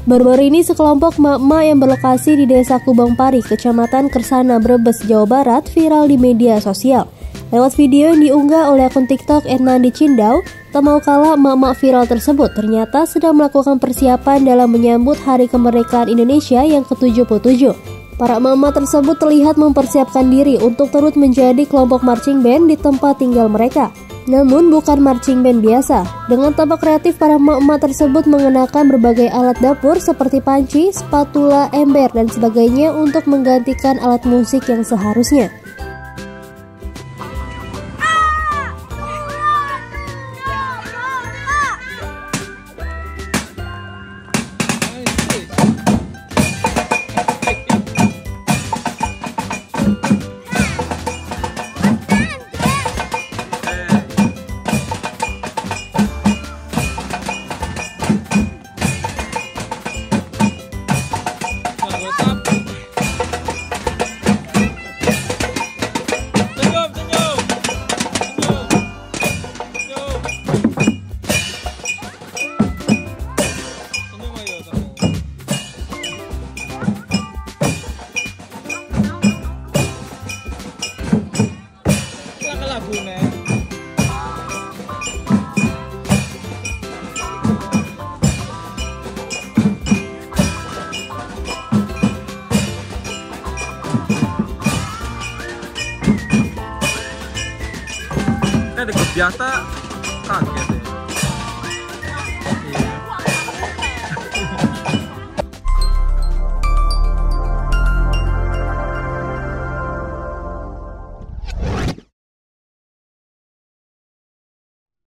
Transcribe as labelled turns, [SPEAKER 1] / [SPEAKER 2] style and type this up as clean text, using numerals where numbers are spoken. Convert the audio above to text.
[SPEAKER 1] Baru-baru ini sekelompok emak-emak yang berlokasi di Desa Kubang Pari, Kecamatan Kersana, Brebes, Jawa Barat viral di media sosial. Lewat video yang diunggah oleh akun TikTok Ernandi Cindau, tak mau kalah emak-emak viral tersebut ternyata sedang melakukan persiapan dalam menyambut Hari Kemerdekaan Indonesia yang ke-77. Para emak-emak tersebut terlihat mempersiapkan diri untuk turut menjadi kelompok marching band di tempat tinggal mereka. Namun bukan marching band biasa. Dengan tampak kreatif, para emak-emak tersebut mengenakan berbagai alat dapur seperti panci, spatula, ember, dan sebagainya untuk menggantikan alat musik yang seharusnya.
[SPEAKER 2] Ini ada kebiasa kaget.